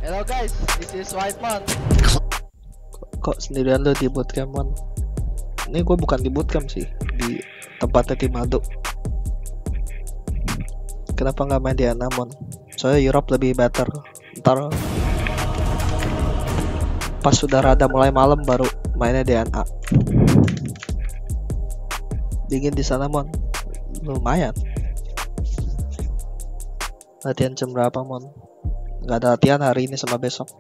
Hello guys, this is Whitemon. Kok sendirian lo di bootcamp, Mon? Ini gue bukan di bootcamp sih, di tempatnya Timado. Kenapa nggak main di Anamon? Soalnya Europe lebih better. Ntar pas sudah rada mulai malam baru mainnya di NA. Dingin di sana, Mon. Lumayan. Latihan jam berapa, Mon? Nggak ada latihan hari ini sama besok.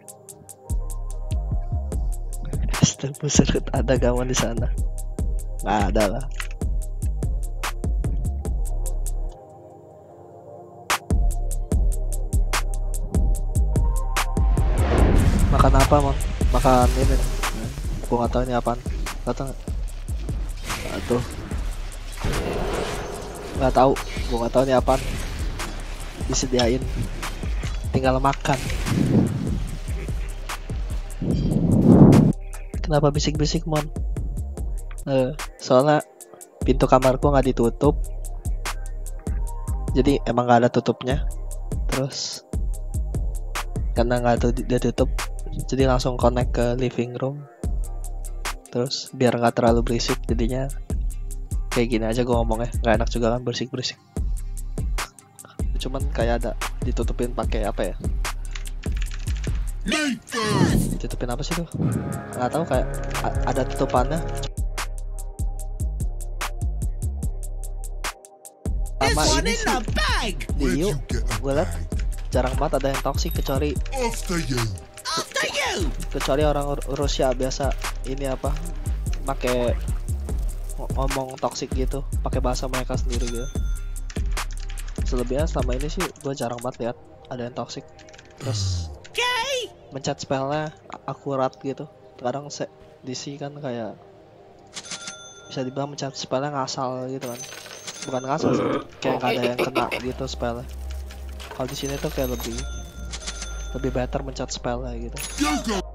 Astaga, serut ada gawan di sana? Nggak ada lah. Makan apa, Mon? Makan ini. Gua nggak tahu ini apaan. Kata nggak tuh. Nggak tahu. Gua nggak tahu ini apaan. Disediain. Tinggal makan. Kenapa bisik-bisik, Mon? Soalnya pintu kamarku nggak ditutup. Jadi emang nggak ada tutupnya. Terus karena nggak dia tutup, jadi langsung connect ke living room. Terus biar nggak terlalu berisik, jadinya kayak gini aja gue ngomongnya. Nggak enak juga kan berisik-berisik. Cuman kayak ada ditutupin pakai apa ya? Ditutupin apa sih tuh? Nggak tahu, kayak ada tutupannya. Sama ini sih di Yu, gue liat jarang banget ada yang toxic kecuali orang Rusia biasa ini apa? Pakai ngomong toxic gitu, pakai bahasa mereka sendiri gitu. Selebihnya selama ini sih gue jarang banget lihat ada yang toxic. Terus mencet spellnya akurat gitu. Kadang DC kan kayak bisa dibilang mencet spellnya ngasal gitu kan. Bukan ngasal sih, kayak nggak ada yang kena gitu spellnya. Kalau di sini tuh kayak lebih better mencet spellnya gitu.